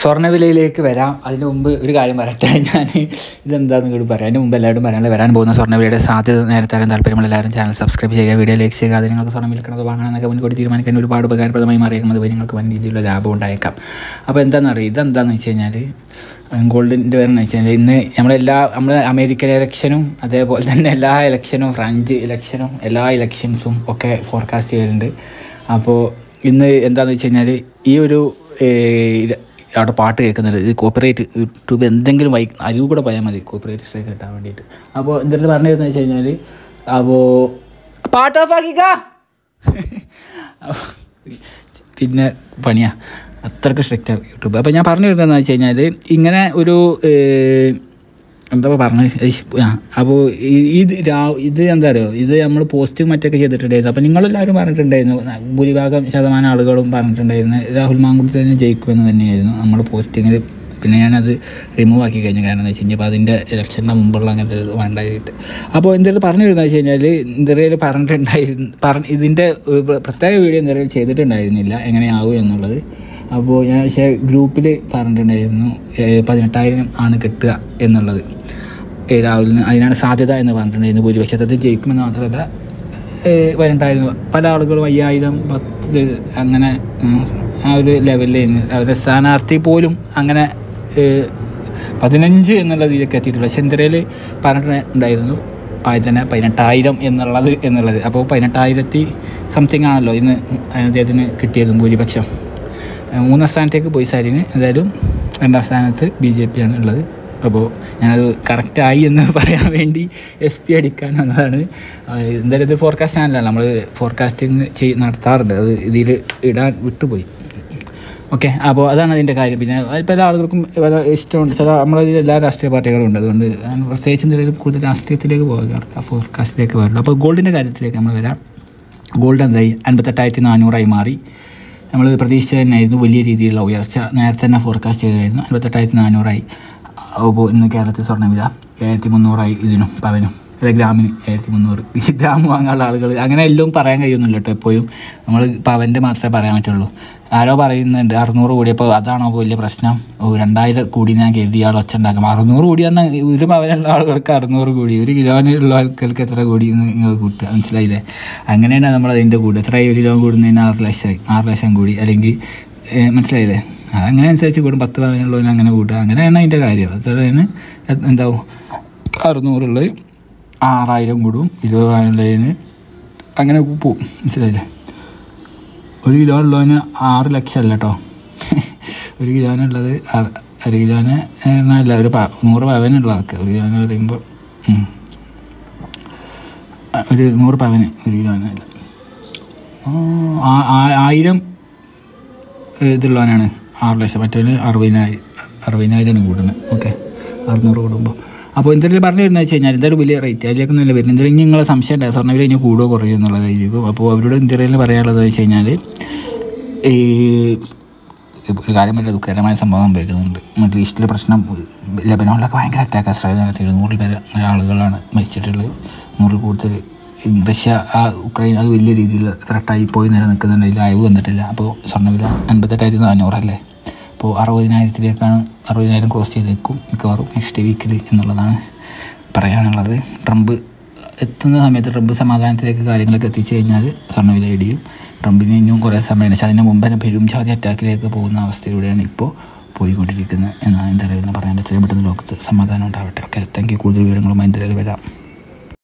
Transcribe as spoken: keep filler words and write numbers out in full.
സ്വർണ്ണവിലയിലേക്ക് വരാം. അതിന് മുമ്പ് ഒരു കാര്യം പറയട്ടെ, ഞാൻ ഇതെന്താണെന്ന് കൂടി പറയാം. അതിന് മുമ്പ് എല്ലാവരും പറയാനുള്ള വരാൻ പോകുന്ന സ്വർണ്ണവിലയുടെ സാധ്യത നേരത്തെ അറിയാൻ താല്പര്യമുള്ള എല്ലാവരും ചാനൽ സബ്സ്ക്രൈബ് ചെയ്യുക, വീഡിയോ ലൈക്ക് ചെയ്യുക. അത് നിങ്ങൾക്ക് സ്വർണ്ണം വിൽക്കുന്നത് വാങ്ങണമെന്നൊക്കെ മുൻകൂട്ടി തീരുമാനിക്കാൻ ഒരുപാട് ഉപകാരപ്രദമായി മാറിയേക്കുന്നത് വഴി നിങ്ങൾക്ക് വൻ രീതിയിലുള്ള ലാഭം ഉണ്ടായേക്കാം. അപ്പോൾ എന്താണെന്ന് അറിയാം, ഇതെന്താണെന്ന് വെച്ച് കഴിഞ്ഞാൽ ഗോൾഡിൻ്റെ പേരെന്ന് വെച്ച് കഴിഞ്ഞാൽ ഇന്ന് നമ്മളെല്ലാ നമ്മൾ അമേരിക്കൻ ഇലക്ഷനും അതേപോലെ തന്നെ എല്ലാ ഇലക്ഷനും ഫ്രഞ്ച് ഇലക്ഷനും എല്ലാ ഇലക്ഷൻസും ഒക്കെ ഫോർകാസ്റ്റ് ചെയ്തിട്ടുണ്ട്. അപ്പോൾ ഇന്ന് എന്താണെന്ന് വെച്ച് കഴിഞ്ഞാൽ ഈ ഒരു അവിടെ പാട്ട് കേൾക്കുന്നുണ്ട്. ഇത് കോപ്പറേറ്റ് യൂട്യൂബ് എന്തെങ്കിലും വൈ അരിവ് കൂടെ പോയാൽ മതി കോപ്പറേറ്റ് സ്ട്രൈക്ക് കിട്ടാൻ വേണ്ടിയിട്ട്. അപ്പോൾ എന്തെങ്കിലും പറഞ്ഞതെന്ന് വെച്ച് കഴിഞ്ഞാൽ അപ്പോൾ പാട്ട് ഓഫാക്കിക്കാ പിന്നെ പണിയാ അത്രയ്ക്ക് സ്ട്രിക്റ്റ് യൂട്യൂബ്. അപ്പോൾ ഞാൻ പറഞ്ഞു വരുന്നതെന്ന് വെച്ച് കഴിഞ്ഞാൽ ഇങ്ങനെ ഒരു എന്താ പറഞ്ഞത്, അപ്പോൾ ഇത് ഇത് എന്താ പറയുക, ഇത് നമ്മൾ പോസ്റ്റും മറ്റൊക്കെ ചെയ്തിട്ടുണ്ടായിരുന്നു. അപ്പോൾ നിങ്ങളെല്ലാവരും പറഞ്ഞിട്ടുണ്ടായിരുന്നു, ഭൂരിഭാഗം ശതമാനം ആളുകളും പറഞ്ഞിട്ടുണ്ടായിരുന്നു രാഹുൽ മാങ്കുളത്തിൽ തന്നെ ജയിക്കുമെന്ന് തന്നെയായിരുന്നു നമ്മൾ പോസ്റ്റിങ്ങിൽ. പിന്നെ ഞാനത് റിമൂവ് ആക്കി കഴിഞ്ഞു. കാരണം എന്താ വെച്ച് കഴിഞ്ഞാൽ അപ്പോൾ അതിൻ്റെ ഇലക്ഷൻ്റെ മുമ്പുള്ള അങ്ങനത്തെ ഒരു വേണ്ടായിട്ട്. അപ്പോൾ എന്തെങ്കിലും പറഞ്ഞു വരുന്നത് വെച്ച് കഴിഞ്ഞാൽ എന്തെങ്കിലും പറഞ്ഞിട്ടുണ്ടായിരുന്നു പറഞ്ഞ ഇതിൻ്റെ പ്രത്യേക വീഡിയോ എന്തെങ്കിലും ചെയ്തിട്ടുണ്ടായിരുന്നില്ല എങ്ങനെയാവും എന്നുള്ളത്. അപ്പോൾ ഞാൻ പക്ഷേ ഗ്രൂപ്പിൽ പറഞ്ഞിട്ടുണ്ടായിരുന്നു പതിനെട്ടായിരം ആണ് കിട്ടുക എന്നുള്ളത് രാഹുലിന്, അതിനാണ് സാധ്യത എന്ന് പറഞ്ഞിട്ടുണ്ടായിരുന്നു. ഭൂരിപക്ഷത്തിൽ ജയിക്കുമെന്ന് മാത്രമല്ല പതിനെട്ടായിരം, പല ആളുകളും അയ്യായിരം പത്ത് അങ്ങനെ ആ ഒരു ലെവലിൽ അവരുടെ സ്ഥാനാർത്ഥി പോലും അങ്ങനെ പതിനഞ്ച് എന്നുള്ള ഇതിലേക്ക് എത്തിയിട്ടുള്ളൂ. പക്ഷെ എന്തിരയിൽ പറഞ്ഞിട്ടുണ്ടായിരുന്നു ആദ്യം തന്നെ പതിനെട്ടായിരം എന്നുള്ളത് എന്നുള്ളത് അപ്പോൾ പതിനെട്ടായിരത്തി സംതിങ് ആണല്ലോ ഇന്ന് അദ്ദേഹത്തിന് കിട്ടിയതും ഭൂരിപക്ഷം. മൂന്നാം സ്ഥാനത്തേക്ക് പോയി സാരിന്, എന്തായാലും രണ്ടാം സ്ഥാനത്ത് ബി ജെ പി ആണ് ഉള്ളത്. അപ്പോൾ ഞാനത് കറക്റ്റായി എന്ന് പറയാൻ വേണ്ടി എസ് പി അടിക്കാൻ വന്നതാണ്. എന്തായാലും ഇത് ഫോർകാസ്റ്റ് ചാനലാണ്, നമ്മൾ ഫോർകാസ്റ്റിംഗ് ചെയ് നടത്താറുണ്ട്, അത് ഇതിൽ ഇടാൻ വിട്ടുപോയി. ഓക്കെ, അപ്പോൾ അതാണ് അതിൻ്റെ കാര്യം. പിന്നെ പല ആളുകൾക്കും ഇഷ്ടമുണ്ട്, ചില നമ്മളതിൽ എല്ലാ രാഷ്ട്രീയ പാർട്ടികളും ഉണ്ട്. അതുകൊണ്ട് പ്രത്യേകിച്ച് എന്തെങ്കിലും കൂടുതൽ രാഷ്ട്രീയത്തിലേക്ക് പോകാറില്ല, ഫോർകാസ്റ്റിലേക്ക് പോകാറില്ല. അപ്പോൾ ഗോൾഡിൻ്റെ കാര്യത്തിലേക്ക് നമ്മൾ വരാം. ഗോൾഡ് എന്തായി അൻപത്തെട്ടായിരത്തി നാനൂറായി മാറി. നമ്മൾ പ്രതീക്ഷിച്ച തന്നെയായിരുന്നു വലിയ രീതിയിലുള്ള ഉയർച്ച, നേരത്തെ തന്നെ ഫോർകാസ്റ്റ് ചെയ്തായിരുന്നു. അൻപത്തെട്ടായിരത്തി നാനൂറായി. അപ്പോൾ ഇന്ന് കേരളത്തിൽ സ്വർണ്ണവില ഏഴായിരത്തി മുന്നൂറായി ഇതിനും പവനും, അല്ലെങ്കിൽ ഗ്രാമിന് ഏഴായിരത്തി മുന്നൂറ്. ഗ്രാം വാങ്ങാനുള്ള ആളുകൾ അങ്ങനെ എല്ലാം പറയാൻ കഴിയുന്നില്ല കേട്ടോ. എപ്പോഴും നമ്മൾ പവൻ്റെ മാത്രമേ പറയാൻ പറ്റുള്ളൂ. ആരോ പറയുന്നുണ്ട് അറുന്നൂറ് കോടി, അപ്പോൾ അതാണോ വലിയ പ്രശ്നം, ഓ രണ്ടായിരം കോടി ഞാൻ കരുതി ആൾ ഒച്ച ഉണ്ടാക്കും. അറുന്നൂറ് കോടി പറഞ്ഞാൽ ഒരു പവനുള്ള ആളുകൾക്ക് അറുന്നൂറ് കോടി, ഒരു കിലോനുള്ള ആൾക്കാർക്ക് എത്ര കോടി എന്ന് നിങ്ങൾ കൂട്ടുക, മനസ്സിലായില്ലേ? അങ്ങനെയാണ് നമ്മൾ അതിൻ്റെ കൂടി എത്ര ഒരു കിലോ കൂടുന്നതിന് ആറ് ലക്ഷം ആറ് ലക്ഷം കോടി, അല്ലെങ്കിൽ മനസ്സിലായില്ലേ? അങ്ങനെ അനുസരിച്ച് കൂടും. പത്ത് പവനുള്ളതിന് അങ്ങനെ കൂട്ടുക, അങ്ങനെയാണ് അതിൻ്റെ കാര്യം. അത്രയാണ് എന്താവും അറുന്നൂറുള്ളത് ആറായിരം കൂടും, ഇരുപത് പവനുള്ളതിന് അങ്ങനെ പോവും, മനസ്സിലായില്ലേ? ഒരു കിലോ ഉള്ളതിന് ആറ് ലക്ഷം അല്ല കേട്ടോ, ഒരു കിലോനുള്ളത് ഒരു കിലോന് അല്ല ഒരു പ നൂറ് പവനുള്ള ആൾക്ക് ഒരു കിലോന് പറയുമ്പോൾ ഒരു നൂറ് പവന് ഒരു കിലോനല്ല ആയിരം ഇതുള്ളവനാണ് ആറ് ലക്ഷം, മറ്റൊരു അറുപതിനായിരം അറുപതിനായിരമാണ് കൂടുന്നത്. ഓക്കെ, അറുന്നൂറ് കൂടുമ്പോൾ. അപ്പോൾ എന്തെങ്കിലും പറഞ്ഞു വരുന്നത് വെച്ച് കഴിഞ്ഞാൽ എന്തായാലും വലിയ റേറ്റ് അതിലേക്ക് നല്ല വരുന്നത്. എന്തെങ്കിലും നിങ്ങളെ സംശയം ഉണ്ടാകും സ്വർണ്ണവില ഇനി കൂടുകയോ കുറയോ എന്നുള്ളതായിരിക്കും. അപ്പോൾ അവരോട് എന്തെങ്കിലും പറയാനുള്ളത് വെച്ച് കഴിഞ്ഞാൽ ഈ ഒരു കാര്യം വലിയ ദുഃഖകരമായ സംഭവം സംഭവിക്കുന്നുണ്ട്. മിഡിൽ ഈസ്റ്റിലെ പ്രശ്നം, ലെബനോണിലൊക്കെ ഭയങ്കര അറ്റാക്ക്, ഇസ്രായേലിനകത്ത് എഴുന്നൂറിൽ പേര് ആളുകളാണ് മരിച്ചിട്ടുള്ളത്, നൂറിൽ കൂടുതൽ. റഷ്യ ആ ഉക്രൈൻ അത് വലിയ രീതിയിൽ ത്രെട്ടായി പോയി നിലനിൽക്കുന്നുണ്ട്, അതിൽ അയവ് വന്നിട്ടില്ല. അപ്പോൾ സ്വർണ്ണവില അൻപത്തെട്ടായിരത്തി നാനൂറല്ലേ, അപ്പോൾ അറുപതിനായിരത്തിലേക്കാണ്, അറുപതിനായിരം ക്രോസ് ചെയ്തേക്കും മിക്കവാറും നെക്സ്റ്റ് വീക്കിൽ എന്നുള്ളതാണ് പറയാനുള്ളത്. ട്രംപ് എത്തുന്ന സമയത്ത് ട്രംപ് സമാധാനത്തിലേക്ക് കാര്യങ്ങളൊക്കെ എത്തിച്ചു കഴിഞ്ഞാൽ സ്വർണ്ണവില ഇടിയും. ട്രംപിന് ഇനിയും കുറേ സമയം, പക്ഷേ അതിന് മുമ്പ് തന്നെ പെരും ജാതി അറ്റാക്കിലേക്ക് പോകുന്ന അവസ്ഥയിലൂടെയാണ് ഇപ്പോൾ പോയിക്കൊണ്ടിരിക്കുന്നത് എന്നാണ് എന്തായാലും പറയാൻ. എത്രയും പെട്ടെന്ന് ലോകത്ത് സമാധാനം ഉണ്ടാവട്ടെ. Okay, thank you. കൂടുതൽ വിവരങ്ങളുമായി എന്തായാലും വരാം.